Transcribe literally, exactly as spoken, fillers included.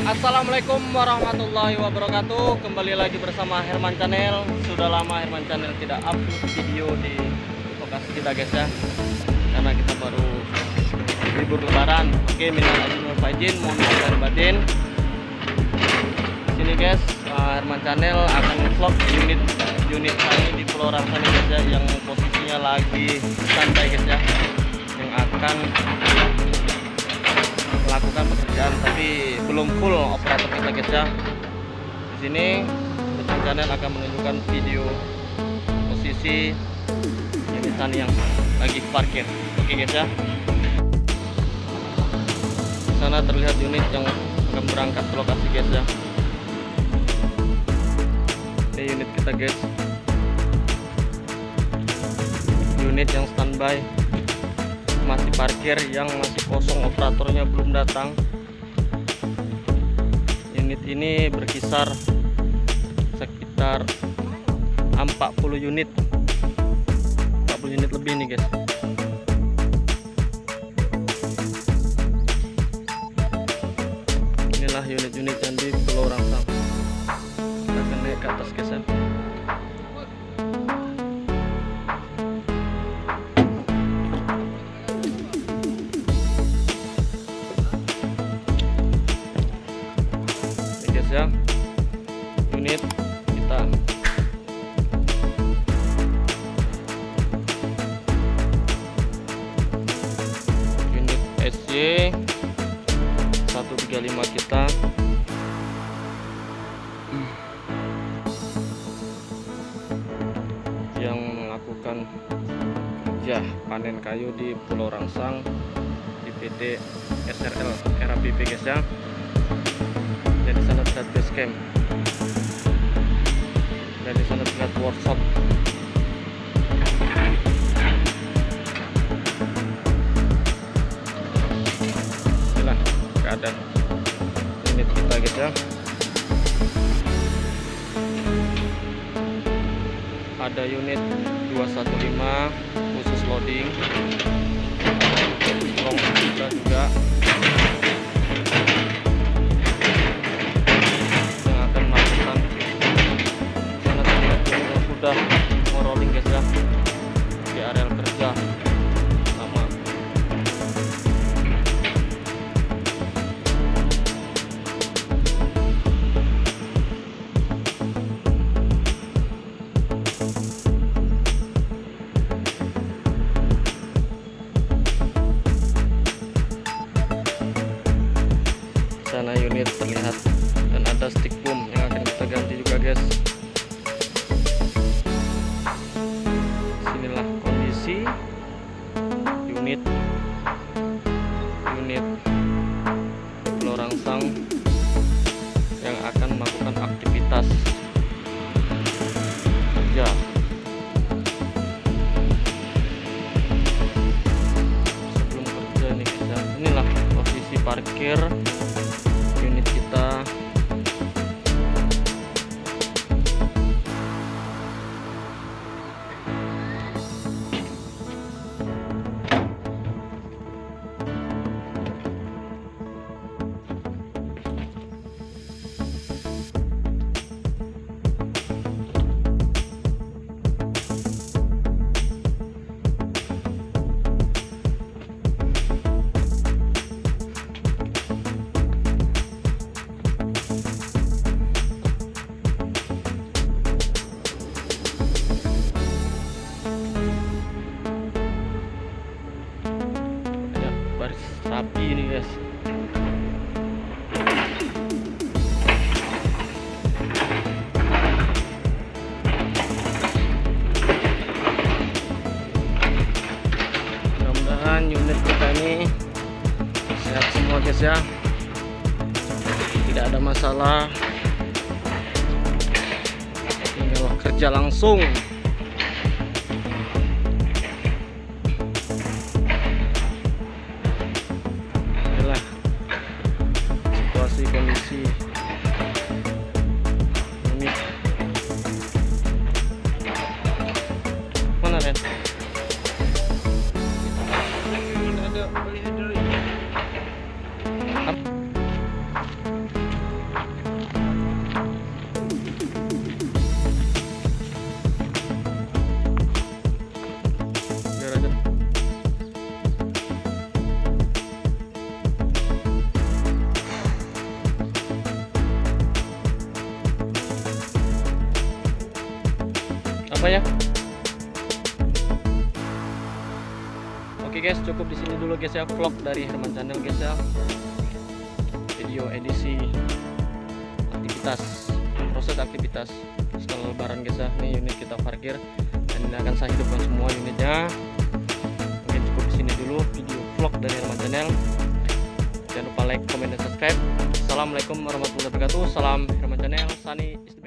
Assalamualaikum warahmatullahi wabarakatuh. Kembali lagi bersama Herman Channel. Sudah lama Herman Channel tidak upload video di lokasi kita guys ya, karena kita baru libur lebaran. Oke, minal aidin wal faizin, mohon maaf lahir batin. Sini guys, Herman Channel akan vlog unit unit kami di Pulau Rangsang guys ya, yang posisinya lagi standby guys ya, yang akan melakukan pekerjaan tapi belum full operator kita guys ya. Di sini Herman Channel akan menunjukkan video posisi unitan yang lagi parkir. Oke guys ya. Di sana terlihat unit yang akan berangkat ke lokasi guys ya. Ini unit kita guys. Unit yang standby, masih parkir, yang masih kosong, operatornya belum datang. Unit ini berkisar sekitar empat puluh unit empat puluh unit lebih nih guys. Inilah unit-unit yang di Pulau Rangsang. Kita akan naik ke atas guys ya. Ya, unit kita unit S Y seratus tiga puluh lima kita yang melakukan kerja panen kayu di Pulau Rangsang di P T S R L R A P P guys ya. Dan di sana terlihat base camp, dan di sana terlihat workshop. Inilah keadaan unit kita guys ya. Ada unit dua satu lima khusus loading, long kita juga sudah mau rolling guys ya di area kerja sama. Sana unit terlihat, dan ada stick boom yang akan kita ganti juga guys. Unit unit Pulau Rangsang yang akan melakukan aktivitas kerja. Sebelum kerja nih kita, inilah posisi parkir unit kita. Rapi ini guys. Mudah-mudahan unit kita ini sehat semua guys ya, tidak ada masalah, tinggal kerja langsung. Kondisi unit mana Ren? Ada banyak. Oke guys, cukup di sini dulu guys ya vlog dari Herman Channel guys ya. Video edisi aktivitas, proses aktivitas setelah lebaran guys ya. Ini unit kita parkir dan ini akan saya hidupkan semua unitnya. Mungkin cukup di sini dulu video vlog dari Herman Channel. Jangan lupa like, comment, dan subscribe. Assalamualaikum warahmatullahi wabarakatuh. Salam Herman Channel. Sani Istimewa.